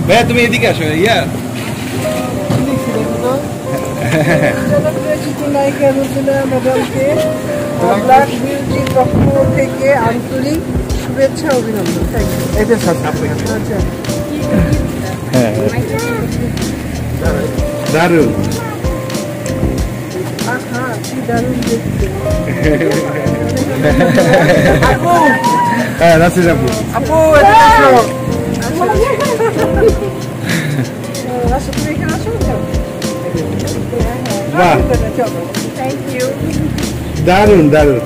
ভাইয়া তুমি এদিকে আসো ইয়া থেকে আন্তরিক শুভেচ্ছা অভিনন্দন। দারুন হ্যাঁ নাসির আপু আপু দারুন দারুন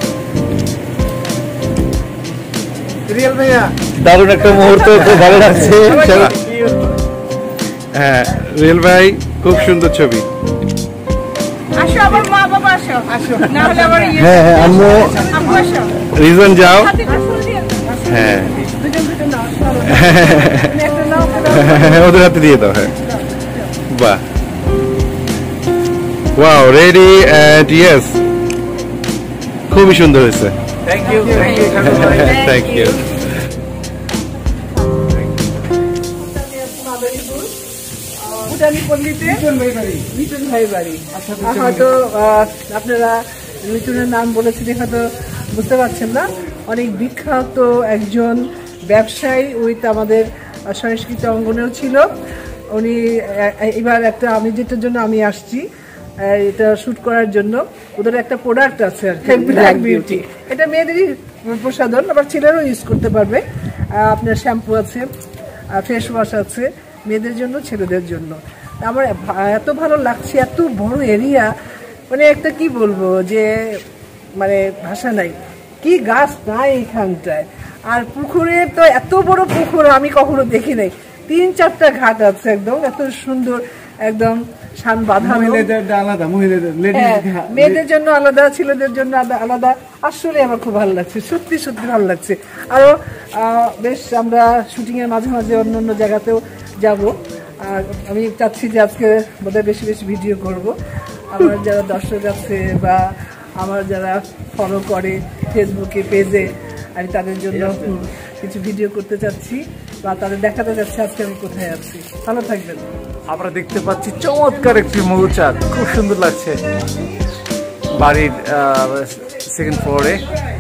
রিয়েল ভাইয়া দারুন একটা মুহূর্ত, খুব ভালো লাগছে। হ্যাঁ রিয়েল ভাই খুব সুন্দর ছবি। হ্যাঁ হ্যাঁ আম্মু রিজন যাও। হ্যাঁ ওদের হাতে দিয়ে দাও। হ্যাঁ বাহ ওয়াও রেডি এন্ড ইয়েস খুবই সুন্দর হয়েছে। Thank you thank you. Liton ভাই বাড়ি। হয়তো আপনারা লিটনের নাম বলেছি দেখে তো বুঝতে পারছেন না, অনেক বিখ্যাত একজন ব্যবসায়ী উইথ আমাদের সংস্কৃতি অঙ্গনেও ছিল উনি। এবার একটা আমি যেটার জন্য আমি আসছি এটা শুট করার জন্য, ওদের একটা প্রোডাক্ট আছে আর কি ব্ল্যাক বিউটি। এটা মেয়েদেরই প্রসাধন, আবার ছেলেরাও ইউজ করতে পারবে। আপনার শ্যাম্পু আছে, ফেস ওয়াশ আছে, মেয়েদের জন্য ছেলেদের জন্য। আমার এত ভালো লাগছে, এত বড় এরিয়া, মানে একটা কি বলবো যে মানে ভাষা নাই, কি গাছ নাই এইখানটায়। আর পুকুরে তো এত বড় পুকুর আমি কখনো দেখি নাই, 3-4টা ঘাট আছে, একদম এত সুন্দর, একদম শান বাঁধা। আলাদা মেয়েদের জন্য আলাদা, ছেলেদের জন্য আলাদা। আসলে আমার খুব ভালো লাগছে, সত্যি সত্যি ভালো লাগছে। আরো বেশ আমরা শুটিং এর মাঝে মাঝে অন্য অন্য জায়গাতেও যাব। আর আমি চাচ্ছি যে আজকে বোধহয় বেশি বেশি ভিডিও করব। আমার যারা দর্শক আছে বা আমার যারা ফলো করে ফেসবুকে পেজে, আমি তাদের জন্য কিছু ভিডিও করতে চাচ্ছি বা তাদের দেখাতে চাচ্ছি আজকে আমি কোথায় আছি। ভালো থাকবেন। আমরা দেখতে পাচ্ছি চমৎকার একটি মৌচাক, খুব সুন্দর লাগছে বাড়ির সেকেন্ড ফ্লোরে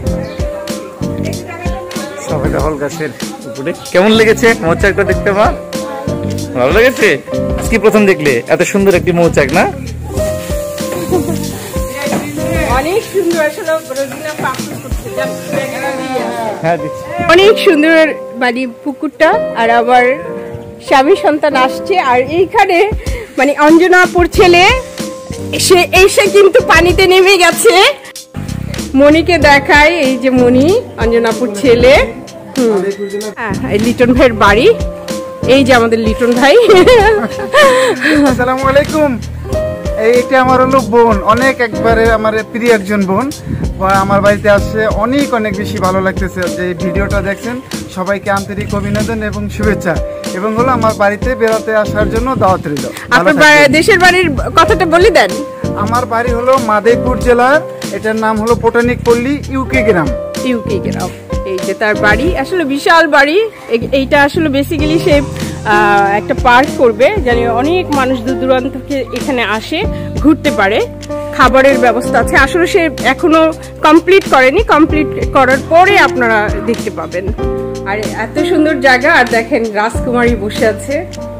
সফেদা ফল গাছের উপরে। কেমন লেগেছে মৌচাকটা দেখতে? মা ভালো লেগেছে? আজকে প্রথম দেখলে এত সুন্দর একটি মৌচাক না? অনেক সুন্দর, অনেক সুন্দর মানে পুকুরটা। আর আবার স্বামী সন্তান আসছে, আর এইখানে মানে অঞ্জনাপুর ছেলে সে এসে কিন্তু পানিতে নেমে গেছে। মনিকে দেখায়, এই যে মনি অঞ্জনাপুর ছেলে। লিটন ভাইয়ের বাড়ি, এই যে আমাদের লিটন ভাই। আসসালামু আলাইকুম। এইটা আমার হলো বোন, অনেক একবারে আমার প্রিয় একজন বোন আমার বাড়িতে আসছে। অনেক অনেক বেশি ভালো লাগতেছে যে ভিডিওটা দেখছেন। সবাইকে আন্তরিক অভিনন্দন এবং শুভেচ্ছা, এবং হলো আমার বাড়িতে বেড়াতে আসার জন্য দাওয়াত রইল। আপনার দেশের বাড়ির কথাটা বলে দেন। আমার বাড়ি হলো মাদারীপুর জেলার, এটার নাম হলো পটানিক পল্লী, ইউকে গ্রাম। ইউকে গ্রাম, এই যে তার বাড়ি। আসলে বিশাল বাড়ি। এইটা আসলে বেসিক্যালি সে একটা পার্ক করবে, জানি অনেক মানুষ দূর দূরান্ত থেকে এখানে আসে ঘুরতে পারে। খাবারের ব্যবস্থা আছে। আসলে সে এখনো কমপ্লিট করেনি, কমপ্লিট করার পরে আপনারা দেখতে পাবেন। আর এত সুন্দর জায়গা। আর দেখেন রাজকুমারী বসে আছে,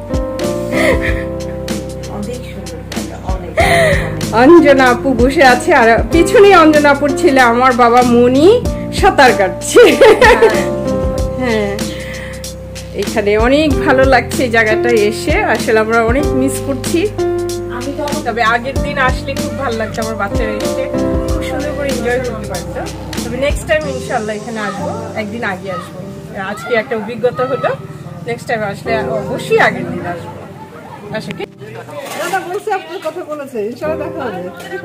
অঞ্জনা আপু বসে আছে, আর পিছনে অঞ্জনা আপুর ছেলে আমার বাবা মনি সাঁতার কাটছে। হ্যাঁ, এখানে অনেক ভালো লাগছে জায়গাটা এসে। আসলে আমরা অনেক মিস করছি। তবে আগের দিন আসলে খুব ভালো লাগতো, আমার বাচ্চারা এসে খুব সুন্দর করে এনজয় করতে পারতো। তবে নেক্সট টাইম ইনশাল্লাহ এখানে আসবো, একদিন আগে আসবো। আজকে একটা অভিজ্ঞতা হলো, নেক্সট টাইম আসলে অবশ্যই আগের দিন আসবো। আসে কি দাদা বলছে, আপনার কথা বলেছে, ইনশাআল্লাহ দেখা হবে।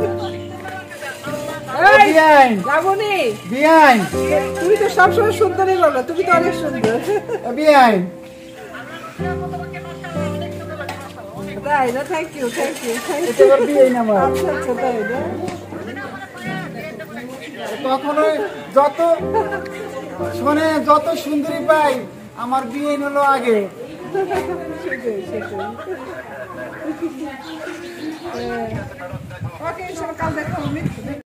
তুমি তো সবসময় সুন্দরই বলো, তুমি তো অনেক সুন্দর। তাই না? Thank you, thank you. আচ্ছা আচ্ছা, তাই না? কখনো যত সুন্দরী পাই, আমার বিয়ে হলো আগে। সেটাই ওকে, সকাল দেখা